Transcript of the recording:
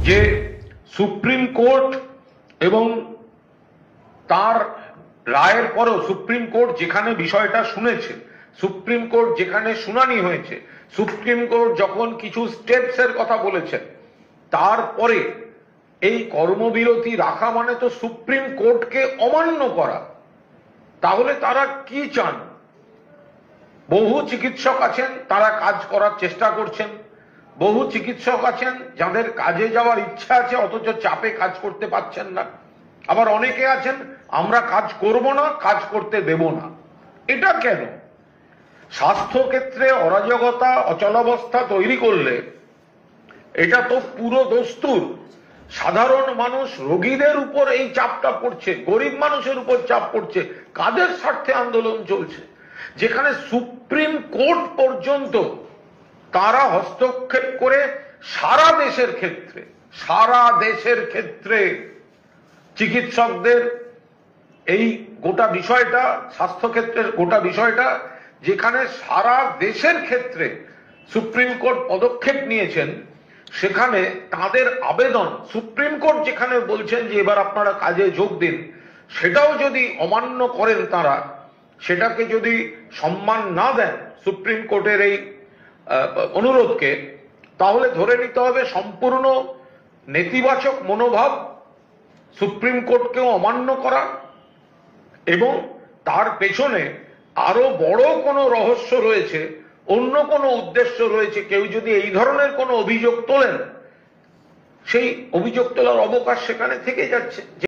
যে supreme court এবং তার রায়ের পরেও সুপ্রিম কোর্ট যেখানে বিষয়টা শুনেছে, সুপ্রিম কোর্ট যেখানে শুনানি হয়েছে, সুপ্রিম কোর্ট যখন কিছু স্টেপসের কথা বলেছেন, তারপরে এই কর্মবিরতি রাখা মানে তো সুপ্রিম কোর্টকে অমান্য করা। তাহলে তারা কি চান? বহু চিকিৎসক আছেন, তারা কাজ করার চেষ্টা করছেন। বহু চিকিৎসক আছেন যাদের কাজে যাওয়ার ইচ্ছা আছে, অথচ চাপে কাজ করতে পারছেন না। আবার অনেকে আছেন, আমরা কাজ করব না, কাজ করতে দেব না। এটা কেন? স্বাস্থ্য ক্ষেত্রে অরাজকতা, অচলাবস্থা তৈরি করলে এটা তো পুরো দস্তুর। সাধারণ মানুষ, রোগীদের উপর এই চাপটা পড়ছে, গরিব মানুষের উপর চাপ পড়ছে। কাদের স্বার্থে আন্দোলন চলছে? যেখানে সুপ্রিম কোর্ট পর্যন্ত তারা হস্তক্ষেপ করে সারা দেশের ক্ষেত্রে চিকিৎসকদের এই গোটা বিষয়টা, স্বাস্থ্যক্ষেত্রের গোটা বিষয়টা, যেখানে সারা দেশের ক্ষেত্রে সুপ্রিম কোর্ট পদক্ষেপ নিয়েছেন, সেখানে তাদের আবেদন সুপ্রিম কোর্ট যেখানে বলছেন যে এবার আপনারা কাজে যোগ দিন, সেটাও যদি অমান্য করেন তারা, সেটাকে যদি সম্মান না দেন সুপ্রিম কোর্টের এই অনুরোধকে, তাহলে ধরে নিতে হবে সম্পূর্ণ নেতিবাচক মনোভাব, সুপ্রিম কোর্টকেও অমান্য করা, এবং তার পেছনে আরো বড় কোনো রহস্য রয়েছে, অন্য কোনো উদ্দেশ্য রয়েছে। কেউ যদি এই ধরনের কোনো অভিযোগ তোলেন, সেই অভিযোগ তোলার অবকাশ সেখানে থেকে যাচ্ছে।